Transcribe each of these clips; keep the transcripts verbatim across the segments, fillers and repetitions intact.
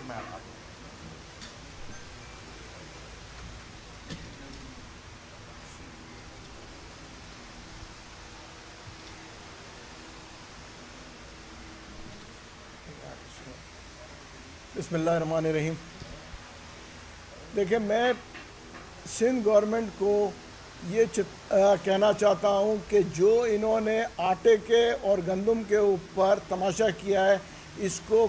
بسم اللہ الرحمن الرحیم. دیکھیں، میں سندھ گورنمنٹ کو یہ کہنا چاہتا ہوں کہ جو انہوں نے آٹے کے اور گندم کے اوپر تماشا کیا ہے اس کو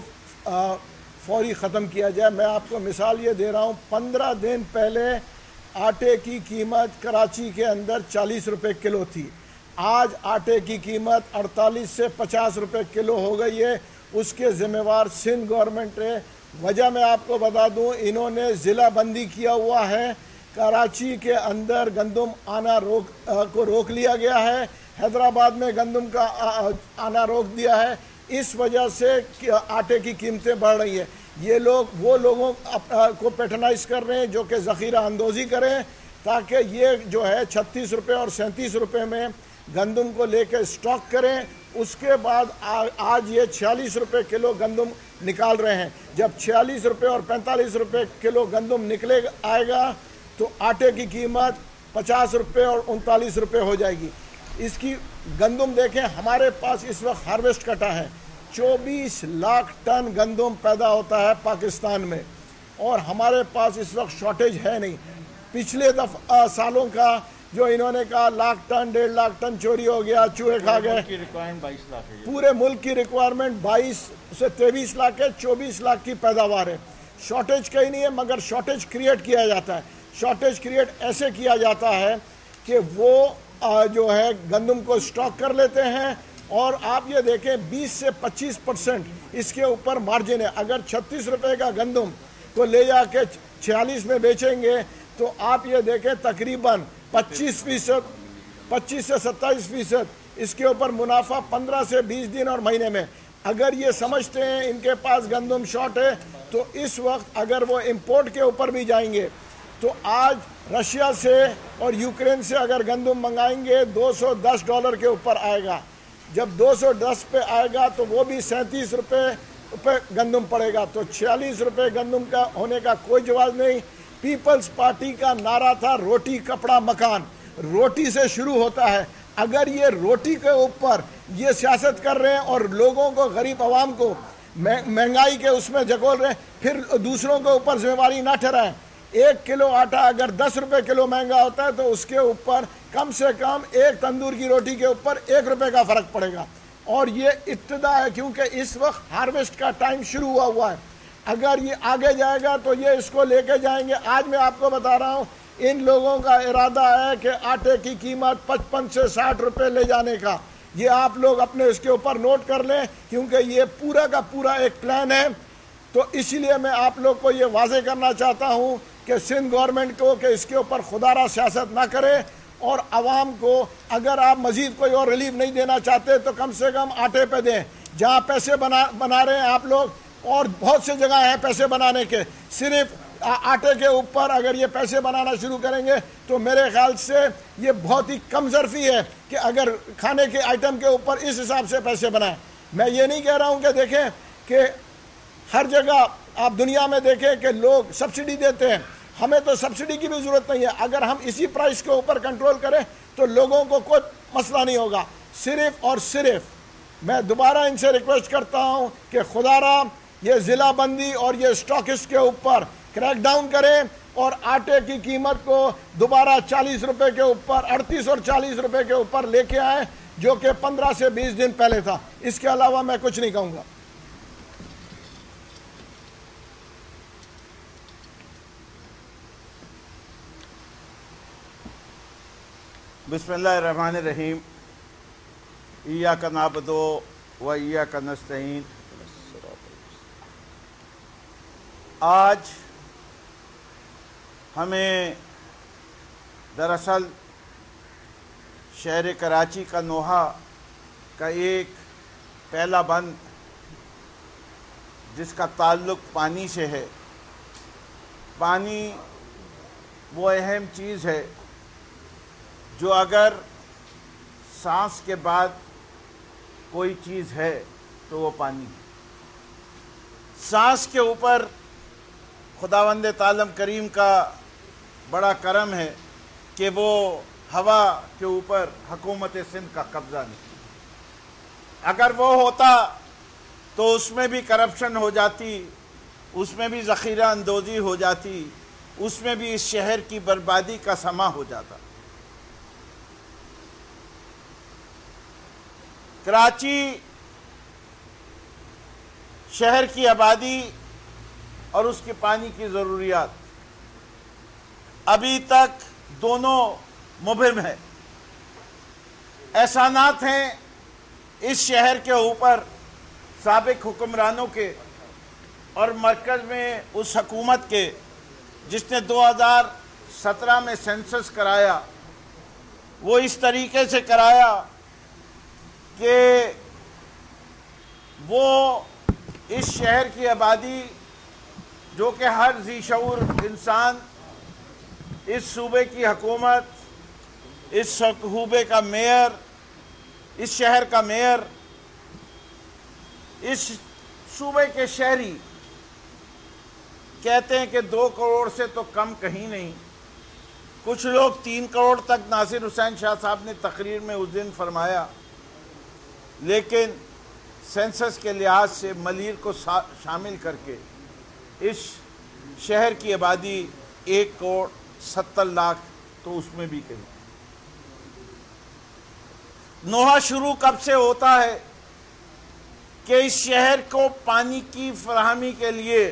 فوری ختم کیا جائے. میں آپ کو مثال یہ دے رہا ہوں، پندرہ دن پہلے آٹے کی قیمت کراچی کے اندر چالیس روپے کلو تھی. آج آٹے کی قیمت اڑتالیس سے پچاس روپے کلو ہو گئی ہے. اس کے ذمہ وار سندھ گورنمنٹ ہے. وجہ میں آپ کو بتا دوں، انہوں نے ضلع بندی کیا ہوا ہے. کراچی کے اندر گندم آنا روک کو روک لیا گیا ہے. حیدرآباد میں گندم کا آنا روک دیا ہے. اس وجہ سے آٹے کی قیمتیں بڑھ رہی ہیں. یہ لوگ وہ لوگوں کو پیٹرنائز کر رہے ہیں جو کہ ذخیرہ اندوزی کریں، تاکہ یہ جو ہے چھتیس روپے اور سینتیس روپے میں گندم کو لے کے سٹاک کریں. اس کے بعد آج یہ چھیالیس روپے کلو گندم نکال رہے ہیں. جب چھیالیس روپے اور پینتالیس روپے کلو گندم نکلے آئے گا تو آٹے کی قیمت پچاس روپے اور انتالیس روپے ہو جائے گی. اس کی گندم دیکھیں، ہمارے پاس اس وقت ہارویسٹ کٹا ہے. چوبیس لاکھ ٹن گندم پیدا ہوتا ہے پاکستان میں، اور ہمارے پاس اس وقت شارٹیج ہے نہیں. پچھلے دفعہ سالوں کا جو انہوں نے کہا لاکھ ٹن ڈیڑھ لاکھ ٹن چوری ہو گیا، چوہے کھا گئے. پورے ملک کی ریکوائرمنٹ بائیس سے تیئیس لاکھ ہے. چوبیس لاکھ کی پیداوار ہے. شارٹیج کہیں نہیں ہے، مگر شارٹیج کریٹ کیا جاتا ہے. شارٹیج کریٹ ایسے کیا جاتا ہے کہ وہ جو ہے گندم کو سٹاک کر لیتے ہیں، اور آپ یہ دیکھیں بیس سے پچیس پرسنٹ اس کے اوپر مارجن ہے. اگر چھتیس روپے کا گندم کو لے جا کے چھیالیس میں بیچیں گے تو آپ یہ دیکھیں تقریباً پچیس فیصد پچیس سے ستائیس فیصد اس کے اوپر منافع پندرہ سے بیس دن اور مہینے میں. اگر یہ سمجھتے ہیں ان کے پاس گندم شارٹ ہے تو اس وقت اگر وہ امپورٹ کے اوپر بھی جائیں گے تو آج رشیا سے اور یوکرین سے اگر گندم منگائیں گے دو سو دس ڈالر کے اوپر آئے گا. جب دو سو دس پہ آئے گا تو وہ بھی سینتیس روپے پہ گندم پڑے گا. تو چھیالیس روپے گندم کا ہونے کا کوئی جواز نہیں. پیپلز پارٹی کا نعرہ تھا روٹی کپڑا مکان. روٹی سے شروع ہوتا ہے. اگر یہ روٹی کے اوپر یہ سیاست کر رہے ہیں اور لوگوں کو، غریب عوام کو مہنگائی کے اس میں جگول رہے ہیں، پھر دوسروں کے اوپر ذمہ داری نہ ٹھہرائیں. ایک کلو آٹا اگر دس روپے کلو مہنگا ہوتا ہے تو اس کے اوپر کم سے کم ایک تندور کی روٹی کے اوپر ایک روپے کا فرق پڑے گا. اور یہ ابتدا ہے، کیونکہ اس وقت ہارویسٹ کا ٹائم شروع ہوا ہوا ہے. اگر یہ آگے جائے گا تو یہ اس کو لے کے جائیں گے. آج میں آپ کو بتا رہا ہوں ان لوگوں کا ارادہ ہے کہ آٹے کی قیمت پچپن سے ساٹھ روپے لے جانے کا. یہ آپ لوگ اپنے اس کے اوپر نوٹ کر لیں، کیونکہ یہ پورا کا پورا ایک پلان ہے. تو اسی لیے میں آپ لوگ کو یہ واضح کرنا چاہتا ہوں کہ سندھ گورنمنٹ کو کہ اس کے اوپر خدا را سیاست نہ کرے، اور عوام کو اگر آپ مزید کوئی اور ریلیف نہیں دینا چاہتے تو کم سے کم آٹے پہ دیں. جہاں پیسے بنا بنا رہے ہیں آپ لوگ، اور بہت سے جگہ ہیں پیسے بنانے کے، صرف آٹے کے اوپر اگر یہ پیسے بنانا شروع کریں گے تو میرے خیال سے یہ بہت ہی کم ظرفی ہے کہ اگر کھانے کے آئٹم کے اوپر اس حساب سے پیسے بنائیں. میں یہ نہیں کہہ رہا ہوں کہ دیکھیں کہ ہر جگہ آپ دنیا میں دیکھیں کہ لوگ سبسڈی دیتے ہیں. ہمیں تو سبسڈی کی بھی ضرورت نہیں ہے. اگر ہم اسی پرائس کے اوپر کنٹرول کریں تو لوگوں کو کوئی مسئلہ نہیں ہوگا. صرف اور صرف میں دوبارہ ان سے ریکویسٹ کرتا ہوں کہ خدا را یہ ضلع بندی اور یہ اسٹاکس کے اوپر کریک ڈاؤن کریں، اور آٹے کی قیمت کو دوبارہ چالیس روپے کے اوپر، اڑتیس اور چالیس روپے کے اوپر لے کے آئیں، جو کہ پندرہ سے بیس دن پہلے تھا. اس کے علاوہ میں کچھ نہیں کہوں گا. بسم اللہ الرحمن الرحیم. ایاک نعبد و ایاک نستعین. آج ہمیں دراصل شہر کراچی کا نوحہ کا ایک پہلا بند جس کا تعلق پانی سے ہے. پانی وہ اہم چیز ہے جو اگر سانس کے بعد کوئی چیز ہے تو وہ پانی ہے. سانس کے اوپر خداوند تعالی کریم کا بڑا کرم ہے کہ وہ ہوا کے اوپر حکومت سندھ کا قبضہ نہیں. اگر وہ ہوتا تو اس میں بھی کرپشن ہو جاتی، اس میں بھی ذخیرہ اندوزی ہو جاتی، اس میں بھی اس شہر کی بربادی کا سما ہو جاتا. کراچی شہر کی آبادی اور اس کے پانی کی ضروریات ابھی تک دونوں مبہم ہے. احسانات ہیں اس شہر کے اوپر سابق حکمرانوں کے اور مرکز میں اس حکومت کے جس نے دو ہزار سترہ میں سینسس کرایا. وہ اس طریقے سے کرایا کہ وہ اس شہر کی آبادی جو کہ ہر ذی شعور انسان، اس صوبے کی حکومت، اس صوبے کا میئر، اس شہر کا میئر، اس صوبے کے شہری کہتے ہیں کہ دو کروڑ سے تو کم کہیں نہیں. کچھ لوگ تین کروڑ تک ناصر حسین شاہ صاحب نے تقریر میں اس دن فرمایا، لیکن سینسس کے لحاظ سے ملیر کو شامل کر کے اس شہر کی آبادی ایک کروڑ ستر لاکھ تو اس میں بھی کہیں. نوحہ شروع کب سے ہوتا ہے کہ اس شہر کو پانی کی فراہمی کے لیے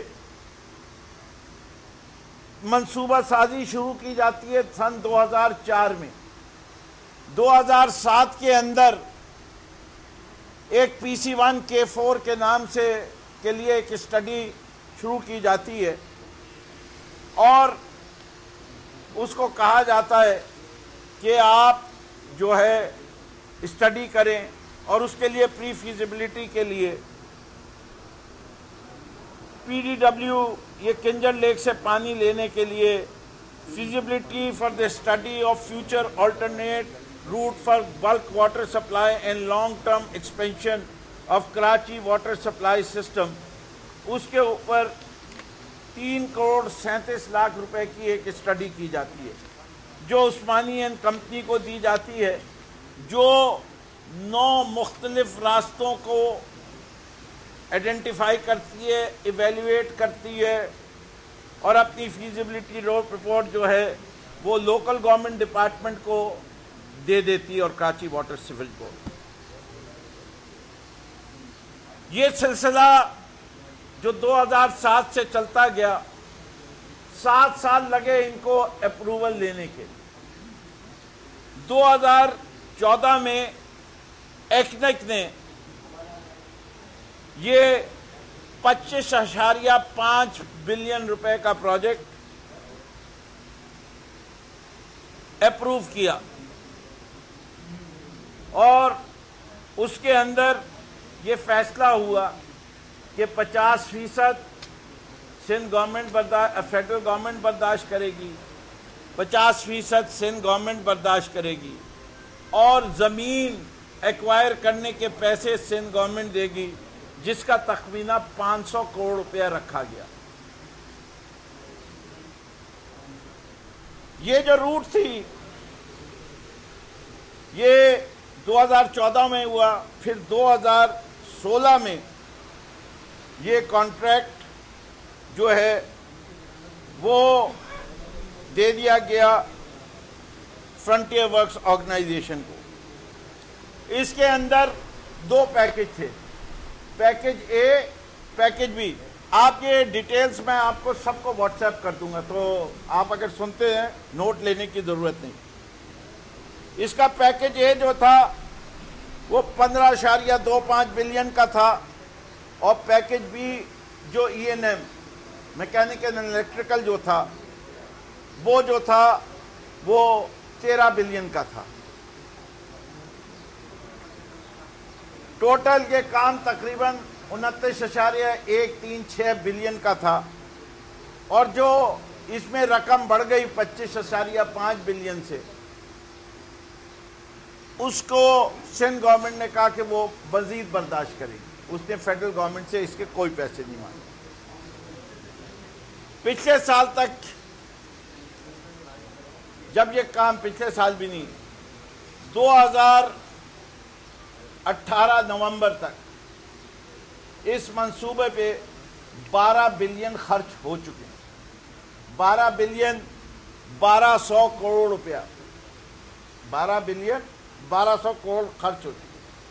منصوبہ سازی شروع کی جاتی ہے سن دو ہزار چار میں. دو ہزار سات کے اندر ایک پی سی ون کے فور کے نام سے کے لیے ایک اسٹڈی شروع کی جاتی ہے اور اس کو کہا جاتا ہے کہ آپ جو ہے اسٹڈی کریں اور اس کے لیے پری فیزیبلٹی کے لیے پی ڈی ڈبلیو یہ کنجر لیک سے پانی لینے کے لیے feasibility for the study of future alternate route for bulk water supply and long term expansion of Karachi water supply system, اس کے اوپر تین کروڑ سینتیس لاکھ روپے کی ایک اسٹڈی کی جاتی ہے جو عثمانی اینڈ کمپنی کو دی جاتی ہے، جو نو مختلف راستوں کو آئیڈینٹیفائی کرتی ہے، ایویلیویٹ کرتی ہے اور اپنی فیزیبلٹی رپورٹ جو ہے وہ لوکل گورنمنٹ ڈپارٹمنٹ کو دے دیتی ہے اور کراچی واٹر سول بورڈ. یہ سلسلہ جو دو ہزار سات سے چلتا گیا، سات سال لگے ان کو اپروول لینے کے. دو ہزار چودہ میں ایکنک نے یہ پچیس اشاریہ پانچ بلین روپے کا پروجیکٹ اپروو کیا اور اس کے اندر یہ فیصلہ ہوا کہ پچاس فیصد سندھ گورنمنٹ برداشت فیڈرل گورنمنٹ برداشت کرے گی، پچاس فیصد سندھ گورنمنٹ برداشت کرے گی اور زمین ایکوائر کرنے کے پیسے سندھ گورنمنٹ دے گی، جس کا تخمینہ پانچ سو کروڑ روپیہ رکھا گیا. یہ جو روٹ تھی یہ دو ہزار چودہ میں ہوا، پھر دو ہزار سولہ میں یہ کانٹریکٹ جو ہے وہ دے دیا گیا فرنٹیئر ورکس آرگنائزیشن کو. اس کے اندر دو پیکج تھے، پیکج اے، پیکج بی. آپ یہ ڈیٹیلز میں آپ کو سب کو واٹس ایپ کر دوں گا، تو آپ اگر سنتے ہیں نوٹ لینے کی ضرورت نہیں. اس کا پیکج اے جو تھا وہ پندرہ اشاریہ دو پانچ بلین کا تھا اور پیکج بی جو E N M mechanical and electrical جو تھا وہ جو تھا وہ تیرہ بلین کا تھا. ٹوٹل یہ کام تقریباً انتیس اشاریہ ایک تین چھ بلین کا تھا اور جو اس میں رقم بڑھ گئی پچیس اشاریہ پانچ بلین سے، اس کو سندھ گورنمنٹ نے کہا کہ وہ مزید برداشت کرے گی. اس نے فیڈرل گورنمنٹ سے اس کے کوئی پیسے نہیں مانگے. پچھلے سال تک جب یہ کام پچھلے سال بھی نہیں دو ہزار اٹھارہ نومبر تک اس منصوبے پہ بارہ بلین خرچ ہو چکے ہیں. بارہ بلین بارہ سو کروڑ روپیہ بارہ بلین بارہ سو کروڑ خرچ ہو چکے.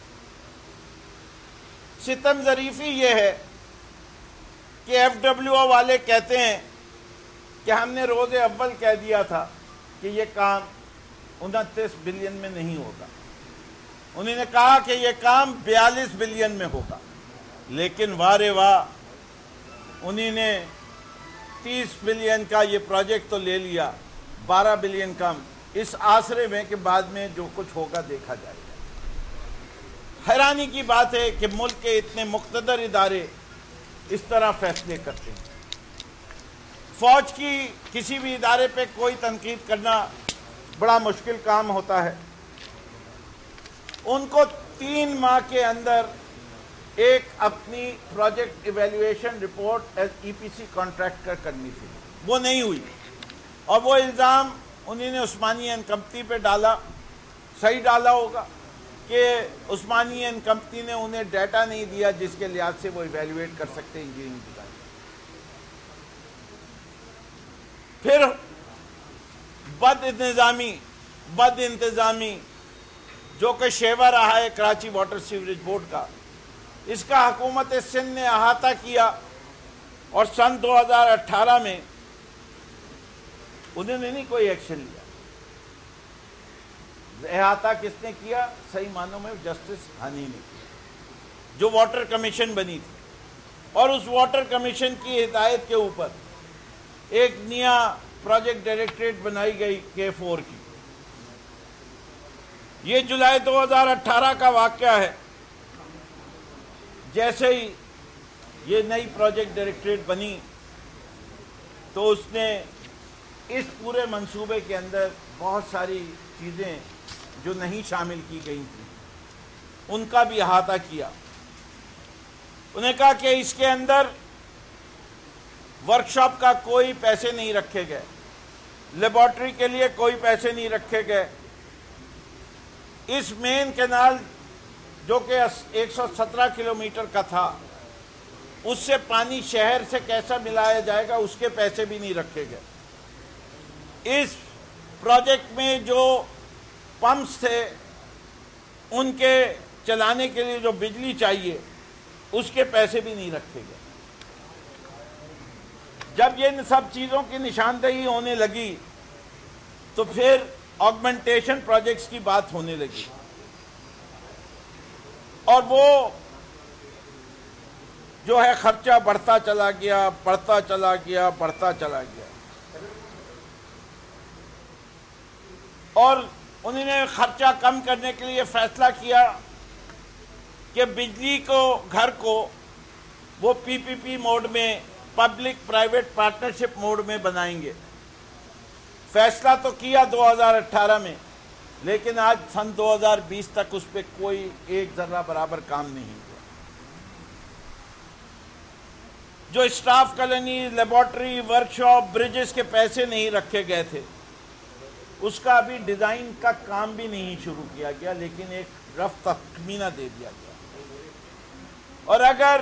ستم ظریفی یہ ہے کہ ایف ڈبلیو او والے کہتے ہیں کہ ہم نے روز اول کہہ دیا تھا کہ یہ کام انتیس بلین میں نہیں ہوگا. انہوں نے کہا کہ یہ کام بیالیس بلین میں ہوگا، لیکن واہ رے واہ انہوں نے تیس بلین کا یہ پروجیکٹ تو لے لیا، بارہ بلین کم، اس آسرے میں کہ بعد میں جو کچھ ہوگا دیکھا جائے گا. حیرانی کی بات ہے کہ ملک کے اتنے مقتدر ادارے اس طرح فیصلے کرتے ہیں. فوج کی کسی بھی ادارے پہ کوئی تنقید کرنا بڑا مشکل کام ہوتا ہے. ان کو تین ماہ کے اندر ایک اپنی project evaluation report as E P C contractor کرنی تھی، وہ نہیں ہوئی، اور وہ الزام انہوں نے عثمانی اینڈ کمپنی پہ ڈالا. صحیح ڈالا ہوگا کہ عثمانی اینڈ کمپنی نے انہیں ڈیٹا نہیں دیا جس کے لحاظ سے وہ ایویلیویٹ کر سکتے انجینئرنگ ڈیزائن. پھر بد انتظامی بد انتظامی جو کہ شیوا رہا ہے کراچی واٹر سیوریج بورڈ کا، اس کا حکومت سندھ نے احاطہ کیا، اور سن دو ہزار اٹھارہ میں انہوں نے نہیں کوئی ایکشن لیا. احاطہ کس نے کیا؟ صحیح معنوں میں جسٹس ہانی نے کیا، جو واٹر کمیشن بنی تھی. اور اس واٹر کمیشن کی ہدایت کے اوپر ایک نیا پروجیکٹ ڈائریکٹریٹ بنائی گئی کے فور کی. یہ جولائی دو ہزار اٹھارہ کا واقعہ ہے. جیسے ہی یہ نئی پروجیکٹ ڈائریکٹریٹ بنی تو اس نے اس پورے منصوبے کے اندر بہت ساری چیزیں جو نہیں شامل کی گئی تھیں ان کا بھی احاطہ کیا. انہیں کہا کہ اس کے اندر ورکشاپ کا کوئی پیسے نہیں رکھے گئے، لیبارٹری کے لیے کوئی پیسے نہیں رکھے گئے. اس مین کینال جو کہ ایک سو سترہ کلومیٹر کا تھا، اس سے پانی شہر سے کیسا ملایا جائے گا اس کے پیسے بھی نہیں رکھے گئے. اس پروجیکٹ میں جو پمپس تھے ان کے چلانے کے لیے جو بجلی چاہیے اس کے پیسے بھی نہیں رکھے گئے. جب یہ سب چیزوں کی نشاندہی ہونے لگی تو پھر آگمنٹیشن پروجیکٹس کی بات ہونے لگی، اور وہ جو ہے خرچہ بڑھتا چلا گیا بڑھتا چلا گیا بڑھتا چلا گیا. اور انہوں نے خرچہ کم کرنے کے لیے فیصلہ کیا کہ بجلی کو گھر کو وہ پی پی پی موڈ میں، پبلک پرائیویٹ پارٹنرشپ موڈ میں بنائیں گے. فیصلہ تو کیا دو ہزار اٹھارہ میں، لیکن آج سن دو ہزار بیس تک اس پہ کوئی ایک ذرہ برابر کام نہیں ہوا. جو staff colony, laboratory, workshop, bridges کے پیسے نہیں رکھے گئے تھے، اس کا ابھی ڈیزائن کا کام بھی نہیں شروع کیا گیا، لیکن ایک رف تخمینہ دے دیا گیا. اور اگر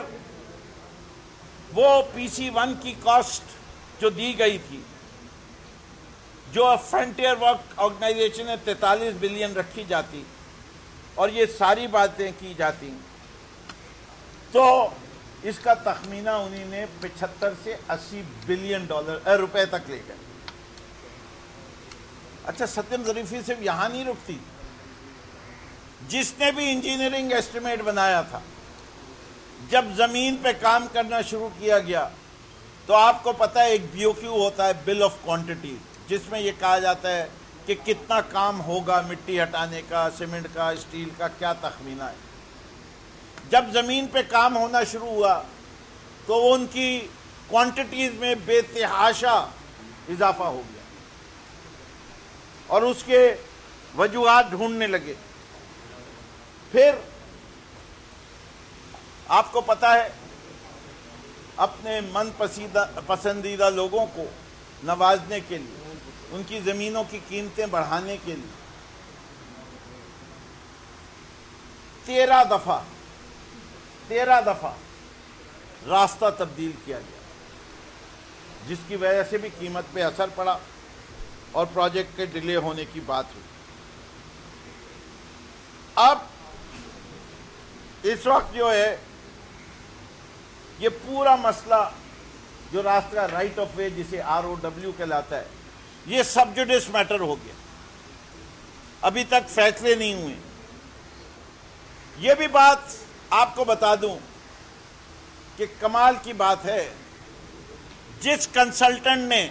وہ پی سی ون کی کاسٹ جو دی گئی تھی، جو فرنٹیئر ورک آرگنائزیشن نے تینتالیس بلین رکھی جاتی اور یہ ساری باتیں کی جاتی تو اس کا تخمینہ انہوں نے پچہتر سے اسی بلین ڈالر روپے تک لے گئے. اچھا، ستم ظریفی صرف یہاں نہیں رکتی. جس نے بھی انجینئرنگ ایسٹیمیٹ بنایا تھا، جب زمین پہ کام کرنا شروع کیا گیا تو آپ کو پتہ ہے ایک بی او کیو ہوتا ہے، بل آف کوانٹٹی، جس میں یہ کہا جاتا ہے کہ کتنا کام ہوگا مٹی ہٹانے کا، سیمنٹ کا، اسٹیل کا، کیا تخمینہ ہے. جب زمین پہ کام ہونا شروع ہوا تو ان کی کوانٹٹیز میں بے تحاشا اضافہ ہو گیا اور اس کے وجوہات ڈھونڈنے لگے. پھر آپ کو پتہ ہے اپنے من پسندیدہ لوگوں کو نوازنے کے لیے، ان کی زمینوں کی قیمتیں بڑھانے کے لیے تیرہ دفعہ تیرہ دفعہ راستہ تبدیل کیا گیا، جس کی وجہ سے بھی قیمت پہ اثر پڑا اور پروجیکٹ کے ڈیلے ہونے کی بات ہوئی۔ اب اس وقت جو ہے یہ پورا مسئلہ جو راستہ رائٹ آف وے جسے آر او ڈبلیو کہلاتا ہے، یہ سب جوڈس میٹر ہو گیا، ابھی تک فیصلے نہیں ہوئے۔ یہ بھی بات آپ کو بتا دوں کہ کمال کی بات ہے، جس کنسلٹنٹ نے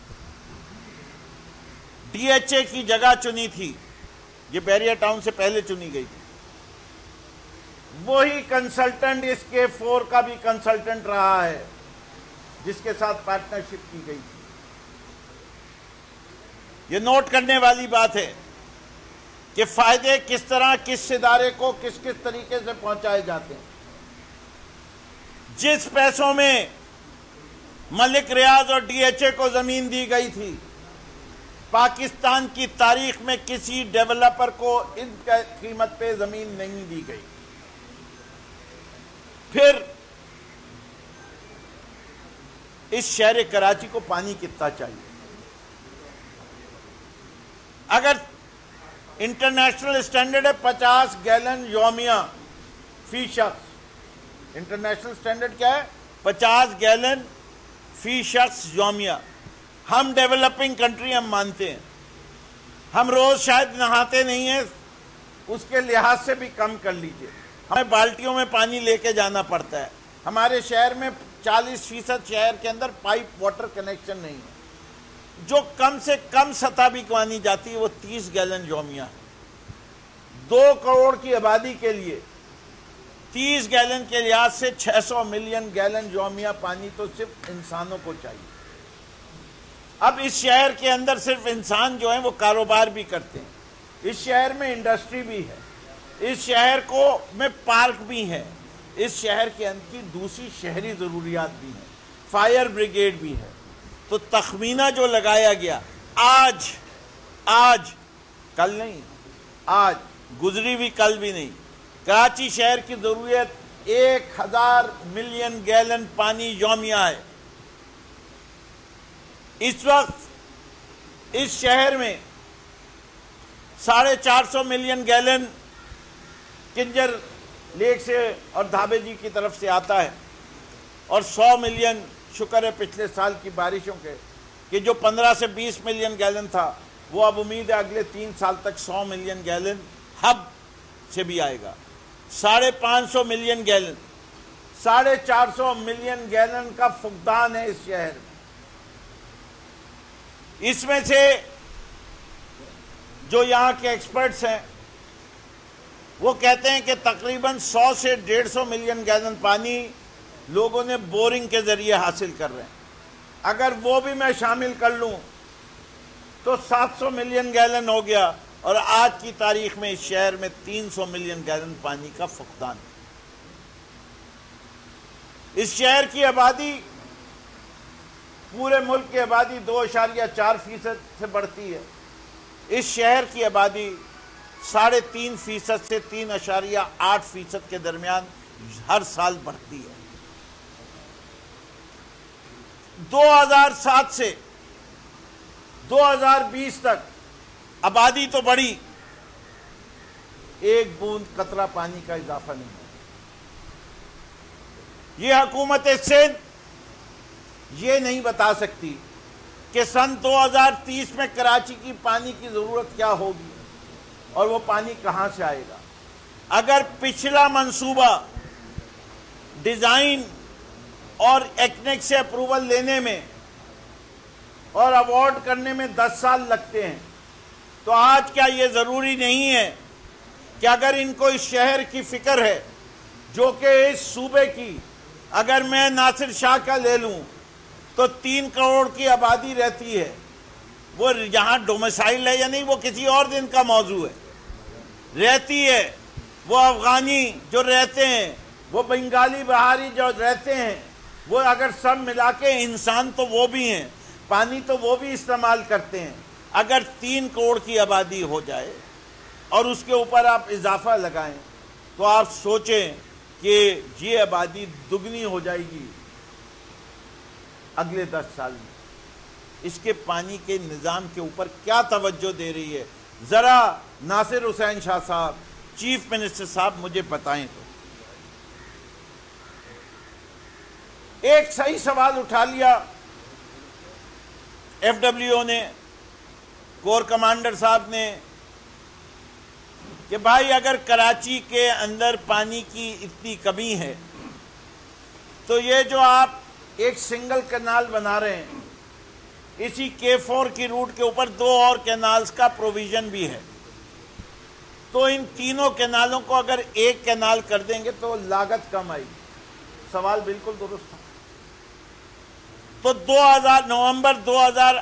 ڈی ایچ اے کی جگہ چنی تھی، یہ بیریا ٹاؤن سے پہلے چنی گئی تھی، وہی کنسلٹنٹ اس کے فور کا بھی کنسلٹنٹ رہا ہے جس کے ساتھ پارٹنرشپ کی گئی تھی۔ یہ نوٹ کرنے والی بات ہے کہ فائدے کس طرح کس ادارے کو کس کس طریقے سے پہنچائے جاتے ہیں۔ جس پیسوں میں ملک ریاض اور ڈی ایچ اے کو زمین دی گئی تھی، پاکستان کی تاریخ میں کسی ڈیولپر کو ان قیمت پہ زمین نہیں دی گئی۔ پھر اس شہر کراچی کو پانی کتنا چاہیے؟ اگر انٹرنیشنل اسٹینڈرڈ ہے پچاس گیلن یومیہ فی شخص، انٹرنیشنل اسٹینڈرڈ کیا ہے؟ پچاس گیلن فی شخص یومیہ۔ ہم ڈیولپنگ کنٹری ہم مانتے ہیں، ہم روز شاید نہاتے نہیں ہیں، اس کے لحاظ سے بھی کم کر لیجئے، ہمیں بالٹیوں میں پانی لے کے جانا پڑتا ہے۔ ہمارے شہر میں چالیس فیصد شہر کے اندر پائپ واٹر کنیکشن نہیں ہے، جو کم سے کم سطح بھی مانی جاتی ہے وہ تیس گیلن یومیہ ہے۔ دو کروڑ کی آبادی کے لیے تیس گیلن کے لحاظ سے چھ سو ملین گیلن یومیہ پانی تو صرف انسانوں کو چاہیے۔ اب اس شہر کے اندر صرف انسان جو ہیں وہ کاروبار بھی کرتے ہیں، اس شہر میں انڈسٹری بھی ہے، اس شہر کو میں پارک بھی ہے، اس شہر کے اندر کی دوسری شہری ضروریات بھی ہیں، فائر بریگیڈ بھی ہے۔ تو تخمینہ جو لگایا گیا آج آج کل نہیں، آج گزری بھی کل بھی نہیں، کراچی شہر کی ضرورت ایک ہزار ملین گیلن پانی یومیہ ہے۔ اس وقت اس شہر میں ساڑھے چار سو ملین گیلن کنجر لیک سے اور دھابے جی کی طرف سے آتا ہے، اور سو ملین شکر ہے پچھلے سال کی بارشوں کے کہ جو پندرہ سے بیس ملین گیلن تھا وہ اب امید ہے اگلے تین سال تک سو ملین گیلن ہب سے بھی آئے گا۔ ساڑھے پانچ سو ملین گیلن ساڑھے چار سو ملین گیلن کا فقدان ہے اس شہر میں۔ اس میں سے جو یہاں کے ایکسپرٹس ہیں وہ کہتے ہیں کہ تقریباً سو سے ڈیڑھ سو ملین گیلن پانی لوگوں نے بورنگ کے ذریعے حاصل کر رہے ہیں۔ اگر وہ بھی میں شامل کر لوں تو سات سو ملین گیلن ہو گیا، اور آج کی تاریخ میں اس شہر میں تین سو ملین گیلن پانی کا فقدان ہے۔ اس شہر کی آبادی پورے ملک کی آبادی دو اشاریہ چار فیصد سے بڑھتی ہے، اس شہر کی آبادی ساڑھے تین فیصد سے تین اشاریہ آٹھ فیصد کے درمیان ہر سال بڑھتی ہے۔ دو ہزار سات سے دو ہزار بیس تک آبادی تو بڑھی، ایک بوند قطرہ پانی کا اضافہ نہیں ہے۔ یہ حکومت سندھ یہ نہیں بتا سکتی کہ سن دو ہزار تیس میں کراچی کی پانی کی ضرورت کیا ہوگی اور وہ پانی کہاں سے آئے گا۔ اگر پچھلا منصوبہ ڈیزائن اور ایکنیک سے اپروول لینے میں اور ایوارڈ کرنے میں دس سال لگتے ہیں، تو آج کیا یہ ضروری نہیں ہے کہ اگر ان کو اس شہر کی فکر ہے جو کہ اس صوبے کی، اگر میں ناصر شاہ کا لے لوں تو تین کروڑ کی آبادی رہتی ہے، وہ یہاں ڈومیسائل ہے یا نہیں وہ کسی اور دن کا موضوع ہے، رہتی ہے، وہ افغانی جو رہتے ہیں، وہ بنگالی بہاری جو رہتے ہیں، وہ اگر سب ملا کے انسان تو وہ بھی ہیں، پانی تو وہ بھی استعمال کرتے ہیں، اگر تین کروڑ کی آبادی ہو جائے اور اس کے اوپر آپ اضافہ لگائیں تو آپ سوچیں کہ یہ آبادی دگنی ہو جائے گی اگلے دس سال میں۔ اس کے پانی کے نظام کے اوپر کیا توجہ دے رہی ہے؟ ذرا ناصر حسین شاہ صاحب، چیف منسٹر صاحب، مجھے بتائیں تو۔ ایک صحیح سوال اٹھا لیا ایف ڈبلیو او نے، کور کمانڈر صاحب نے، کہ بھائی اگر کراچی کے اندر پانی کی اتنی کمی ہے تو یہ جو آپ ایک سنگل کینال بنا رہے ہیں، اسی کے فور کی روٹ کے اوپر دو اور کینالز کا پروویژن بھی ہے، تو ان تینوں کینالوں کو اگر ایک کینال کر دیں گے تو لاگت کم آئے گی۔ سوال بالکل درست تھا۔ تو دو ہزار نومبر دو ہزار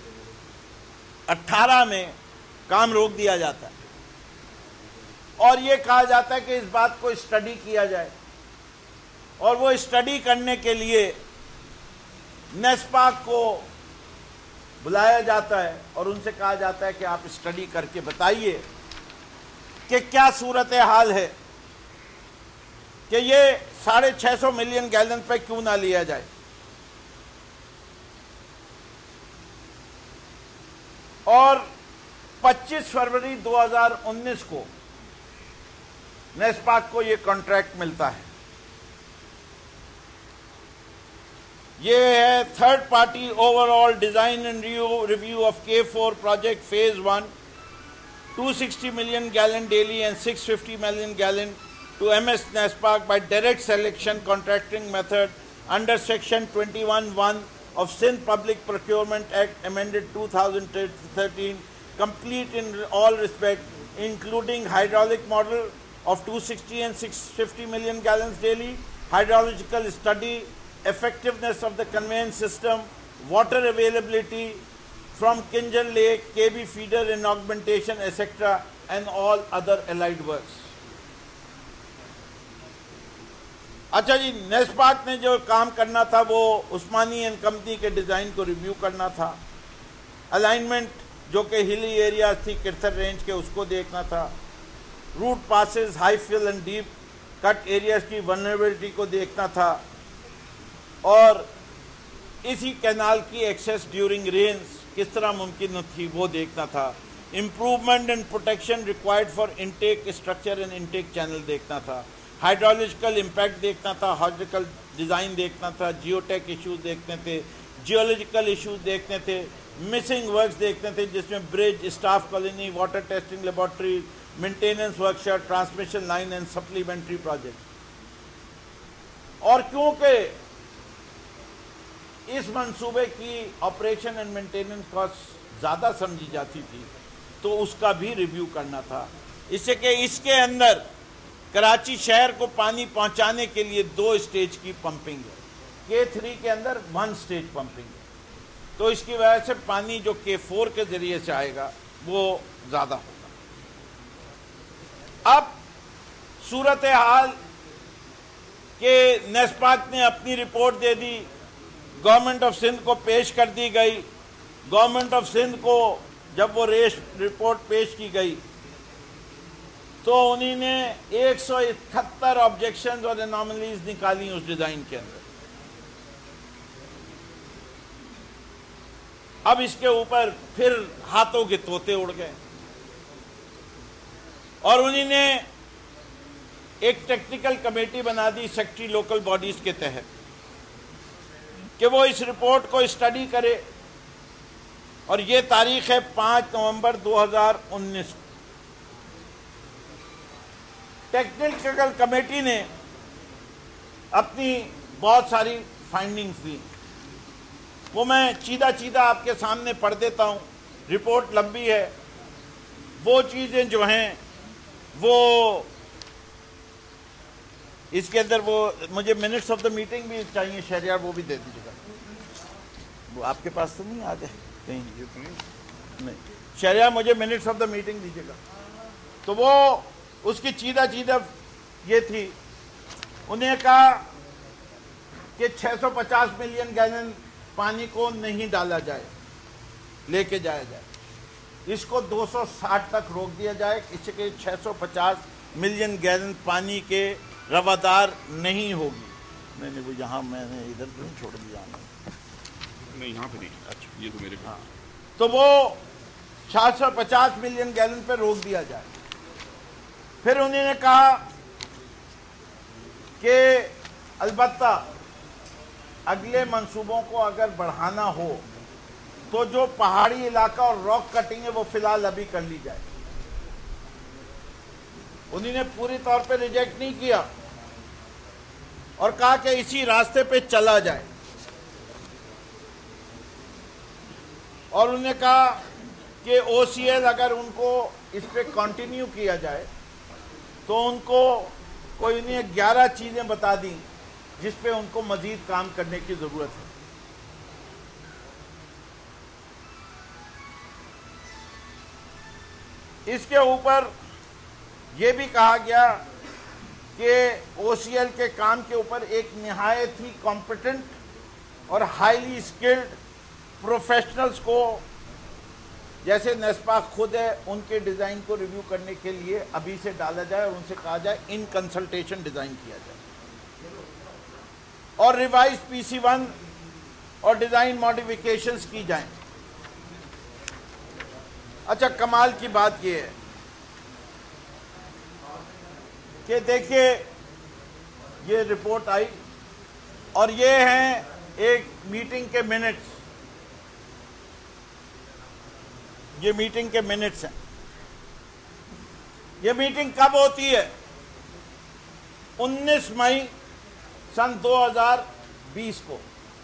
اٹھارہ میں کام روک دیا جاتا ہے اور یہ کہا جاتا ہے کہ اس بات کو اسٹڈی کیا جائے، اور وہ اسٹڈی کرنے کے لیے نیسپاک کو بلایا جاتا ہے اور ان سے کہا جاتا ہے کہ آپ اسٹڈی کر کے بتائیے کہ کیا صورتحال ہے کہ یہ ساڑھے چھ سو ملین گیلن پہ کیوں نہ لیا جائے۔ اور پچیس فروری دو ہزار انیس کو نیسپاک کو یہ کانٹریکٹ ملتا ہے۔ یہ ہے third party overall design and review of K four project phase one, two sixty million gallon daily and six fifty million gallon to M S NESPAK by direct selection contracting method under section twenty one one of Sindh Public Procurement Act amended two thousand thirteen, complete in all respect, including hydraulic model of two sixty and six fifty million gallons daily, hydrological study, effectiveness of the conveyance system, water availability from Kinjal Lake, K B feeder and augmentation, et cetera, and all other allied works. اچھا جی، نیسپاک نے جو کام کرنا تھا وہ Usmani and company کے design کو review کرنا تھا، الائنمنٹ جو کہ ہلی ایریاز تھی کرتھر رینج کے اس کو دیکھنا تھا، route passes, high fill and deep cut areas کی ولنریبلٹی کو دیکھنا تھا، اور اسی کینال کی ایکسیس ڈیورنگ رینز کس طرح ممکن تھی وہ دیکھنا تھا، improvement and protection required for intake structure and intake channel دیکھنا تھا، ہائیڈرولوجیکل امپیکٹ دیکھنا تھا، ہائیڈرولوجیکل ڈیزائن دیکھنا تھا، جیو ٹیک ایشوز دیکھنے تھے، جیولوجیکل ایشوز دیکھنے تھے، مسنگ ورکس دیکھنے تھے جس میں bridge, staff colony, water testing laboratory, maintenance workshop, transmission line and supplementary project. اور کیونکہ اس منصوبے کی آپریشن اینڈ مینٹیننس کاسٹ زیادہ سمجھی جاتی تھی تو اس کا بھی ریویو کرنا تھا، اس سے کہ اس کے اندر کراچی شہر کو پانی پہنچانے کے لیے دو اسٹیج کی پمپنگ ہے، کے تھری کے اندر ون اسٹیج پمپنگ ہے، تو اس کی وجہ سے پانی جو کے فور کے ذریعے سے آئے گا وہ زیادہ ہوگا۔ اب صورتحال کہ نیسپاک نے اپنی رپورٹ دے دی، گورنمنٹ آف سندھ کو پیش کر دی گئی، گورنمنٹ آف سندھ کو جب وہ ریش رپورٹ پیش کی گئی تو انہی نے ایک سو اکہتر آبجیکشنز اور اناملیز نکالی اس ڈیزائن کے اندر۔ اب اس کے اوپر پھر ہاتھوں کے طوطے اڑ گئے اور انہی نے ایک ٹیکنیکل کمیٹی بنا دی سیکٹری لوکل باڈیز کے تحت کہ وہ اس رپورٹ کو اسٹڈی کرے، اور یہ تاریخ ہے پانچ نومبر دو ہزار انیس۔ ٹیکنیکل کمیٹی نے اپنی بہت ساری فائنڈنگز دی، وہ میں چیدہ چیدہ آپ کے سامنے پڑھ دیتا ہوں، رپورٹ لمبی ہے۔ وہ چیزیں جو ہیں وہ اس کے اندر وہ مجھے منٹس آف دا میٹنگ بھی چاہیے، شہریار وہ بھی دے دیجیے گا، وہ آپ کے پاس تو نہیں آ گئے کہیں نہیں، شہریار مجھے منٹس آف دا میٹنگ دیجیے گا۔ تو وہ اس کی چیدہ چیدہ یہ تھی، انہیں کہا کہ چھ سو پچاس ملین گیلن پانی کو نہیں ڈالا جائے، لے کے جایا جائے، اس کو دو سو ساٹھ تک روک دیا جائے، اس کے چھ سو پچاس ملین گیلن پانی کے روادار نہیں ہوگی۔ میں نے وہ یہاں میں نے ادھر تو نہیں چھوڑ دیا، نہیں یہاں پہ نہیں، اچھا یہ تو میرے ہاں تو وہ چھ سو پچاس ملین گیلن پہ روک دیا جائے۔ پھر انہوں نے کہا کہ البتہ اگلے منصوبوں کو اگر بڑھانا ہو تو جو پہاڑی علاقہ اور راک کٹنگ ہے وہ فی الحال ابھی کر لی جائے۔ انہوں نے پوری طور پہ ریجیکٹ نہیں کیا اور کہا کہ اسی راستے پہ چلا جائے، اور انہوں نے کہا کہ او سی ایل اگر ان کو اس پہ کنٹینیو کیا جائے تو ان کو کوئی انہیں گیارہ چیزیں بتا دیں جس پہ ان کو مزید کام کرنے کی ضرورت ہے۔ اس کے اوپر یہ بھی کہا گیا کہ او سی ایل کے کام کے اوپر ایک نہایت ہی کمپیٹنٹ اور ہائیلی اسکلڈ پروفیشنلز کو، جیسے نیسپا خود ہے، ان کے ڈیزائن کو ریویو کرنے کے لیے ابھی سے ڈالا جائے اور ان سے کہا جائے ان کنسلٹیشن ڈیزائن کیا جائے، اور ریوائز پی سی ون اور ڈیزائن ماڈیفیکیشنز کی جائیں۔ اچھا کمال کی بات یہ ہے کہ دیکھیے یہ رپورٹ آئی اور یہ ہیں ایک میٹنگ کے منٹس، یہ میٹنگ کے منٹس ہیں۔ یہ میٹنگ کب ہوتی ہے؟ انیس مئی سن دو ہزار بیس کو،